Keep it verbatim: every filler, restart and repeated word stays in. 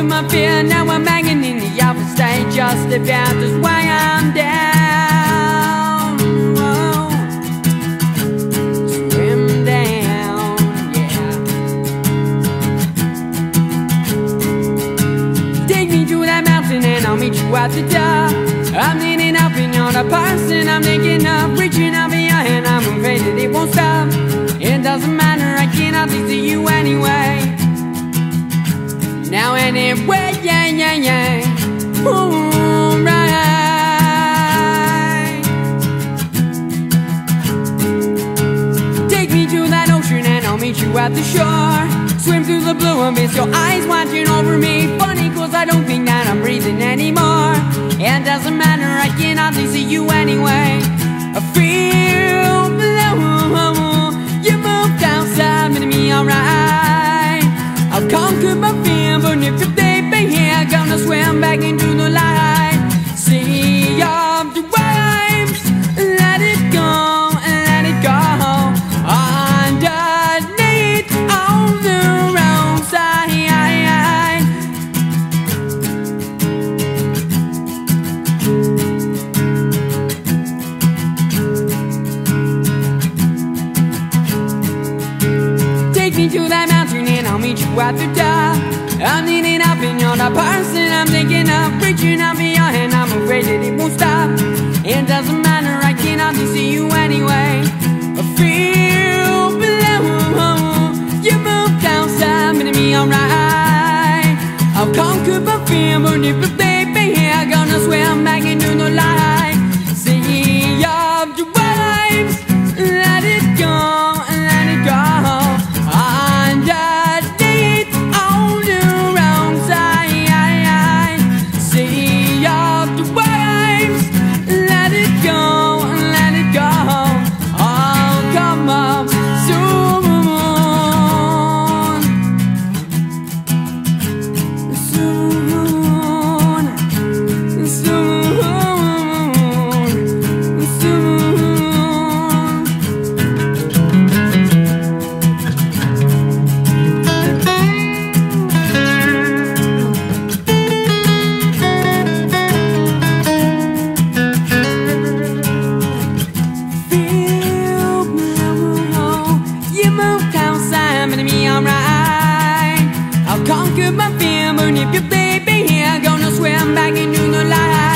conquered my fear, now I'm hanging in the alpha stage, just about this way I'm down. Whoa. Swim down, yeah. Take me to that mountain and I'll meet you at the top. I'm leaning up and you're the person I'm thinking of, reaching out for your hand, I'm afraid that it won't stop. It doesn't matter, I cannot think to you anyway. Now anyway, yeah, yeah, yeah. Ooh, right. Take me to that ocean and I'll meet you at the shore. Swim through the blue abyss, your eyes watching over me. Funny cause I don't think that I'm breathing anymore. It doesn't matter, I can hardly see you anyway. I feel blue. You moved outside, making me alright. I'll conquer my fear, but if you baby here, gonna swim back into the light. Sea of the waves, let it go, let it go. Underneath all the roadside. Take me to that mountain and I'll meet you at the top. I'm leaning up and you're the person I'm thinking of, reaching out for your hand, I'm afraid that it won't stop. It doesn't matter, I can hardly see you anyway. I feel blue. You moved outside, making me alright. I've conquered my fear, but if you baby here, I'm gonna swim back into the light. Sea of the waves, let it go, let it go. Underneath all the roadside. Sea of the waves, let it go, let it go. Oh, come up soon, soon, soon, soon. Feel blue. You moved outside, making me alright. I'll conquer my fear, but if you baby here, gonna swim back into the light.